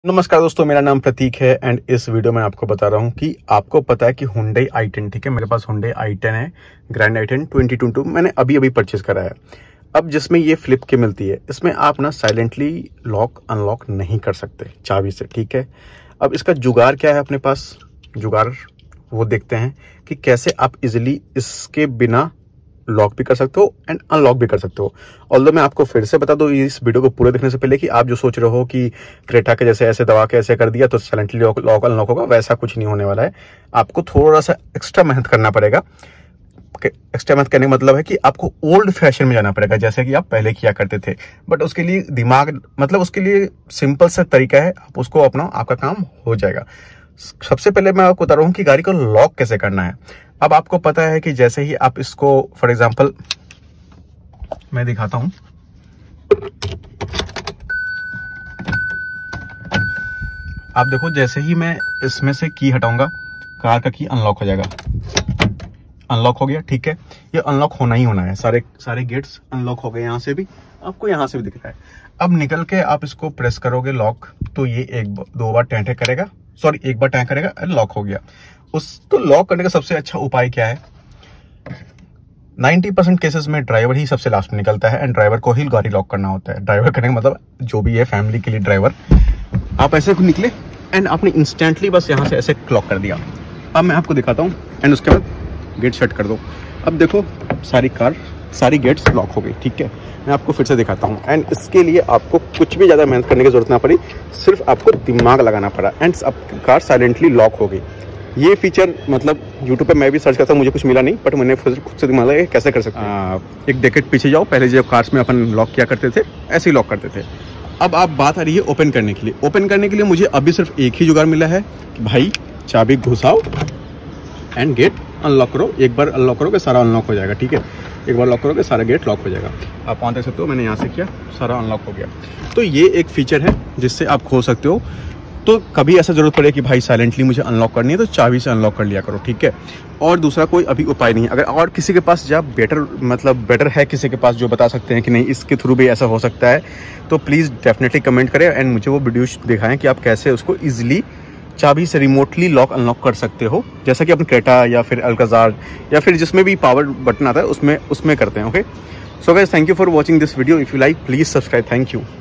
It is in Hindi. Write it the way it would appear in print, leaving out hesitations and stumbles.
नमस्कार दोस्तों, मेरा नाम प्रतीक है एंड इस वीडियो में आपको बता रहा हूं कि आपको पता है कि Hyundai i10, ठीक है, मेरे पास Hyundai i10 है, ग्रैंड i10 2022 मैंने अभी परचेज करा है। अब जिसमें ये फ्लिप के मिलती है, इसमें आप ना साइलेंटली लॉक अनलॉक नहीं कर सकते चाबी से, ठीक है। अब इसका जुगाड़ क्या है अपने पास, जुगाड़ वो देखते हैं कि कैसे आप इजिली इसके बिना लॉक भी कर सकते हो एंड अनलॉक भी कर सकते हो। ऑल्दो मैं आपको फिर से बता दूं इस वीडियो को पूरे देखने से पहले कि आप जो सोच रहे हो कि क्रेटा के जैसे ऐसे दबा के ऐसे कर दिया तो साइलेंटली लॉक अनलॉक होगा, वैसा कुछ नहीं होने वाला है। आपको थोड़ा सा एक्स्ट्रा मेहनत करना पड़ेगा। एक्स्ट्रा मेहनत करने का मतलब है कि आपको ओल्ड फैशन में जाना पड़ेगा, जैसे कि आप पहले किया करते थे। बट उसके लिए दिमाग, मतलब उसके लिए सिंपल सा तरीका है, आप उसको अपनाओ, आपका काम हो जाएगा। सबसे पहले मैं आपको बता रहा हूँ कि गाड़ी को लॉक कैसे करना है। अब आपको पता है कि जैसे ही आप इसको, फॉर एग्जांपल मैं दिखाता हूं, आप देखो जैसे ही मैं इसमें से की हटाऊंगा, कार का की अनलॉक हो जाएगा। अनलॉक हो गया, ठीक है। ये अनलॉक होना ही होना है, सारे गेट्स अनलॉक हो गए। यहां से भी आपको, यहां से भी दिख रहा है। अब निकल के आप इसको प्रेस करोगे लॉक, तो ये दो बार टैं करेगा, सॉरी एक बार टैं करेगा, लॉक हो गया। उसको लॉक करने का सबसे अच्छा उपाय क्या है? 90% केसेस में ड्राइवर ही सबसे लास्ट में निकलता है एंड ड्राइवर को ही गाड़ी लॉक करना होता है। ड्राइवर करने का मतलब जो भी है फैमिली के लिए ड्राइवर। आप ऐसे निकले एंड आपने इंस्टेंटली बस यहाँ से ऐसे लॉक कर दिया। अब मैं आपको दिखाता हूँ एंड उसके बाद गेट शट कर दो। अब देखो सारी गेट्स लॉक हो गई, ठीक है। मैं आपको फिर से दिखाता हूँ एंड इसके लिए आपको कुछ भी ज़्यादा मेहनत करने की जरूरत ना पड़ी, सिर्फ आपको दिमाग लगाना पड़ा एंड अब कार साइलेंटली लॉक हो गई। ये फीचर मतलब यूट्यूब पे मैं भी सर्च करता हूँ, मुझे कुछ मिला नहीं, बट मैंने खुद से दिमाग लगाया कैसे कर सकते हैं। एक डेकेड पीछे जाओ, पहले जो कार्स में अपन लॉक किया करते थे ऐसे ही लॉक करते थे। अब आप बात आ रही है ओपन करने के लिए। ओपन करने के लिए मुझे अभी सिर्फ एक ही जुगाड़ मिला है कि भाई चाबी घुसाओ एंड गेट अनलॉक करो। एक बार अनलॉक करोगे सारा अनलॉक हो जाएगा, ठीक है। एक बार लॉक करोगे सारा गेट लॉक हो जाएगा। आप ऑन देख सकते हो, मैंने यहाँ से किया, सारा अनलॉक हो गया। तो ये एक फीचर है जिससे आप खोल सकते हो। तो कभी ऐसा जरूरत पड़े कि भाई साइलेंटली मुझे अनलॉक करनी है तो चाबी से अनलॉक कर लिया करो, ठीक है। और दूसरा कोई अभी उपाय नहीं है। अगर और किसी के पास जब बेटर है, किसी के पास जो बता सकते हैं कि नहीं इसके थ्रू भी ऐसा हो सकता है, तो प्लीज़ डेफिनेटली कमेंट करें एंड मुझे वो वीडियो दिखाएं कि आप कैसे उसको ईजिली चाबी से रिमोटली लॉक अनलॉक कर सकते हो, जैसा कि अपन क्रेटा या फिर अल्काजार या फिर जिसमें भी पावर बटन आता है उसमें करते हैं। Okay, so guys, thank you for watching this video. If you like please subscribe. Thank you.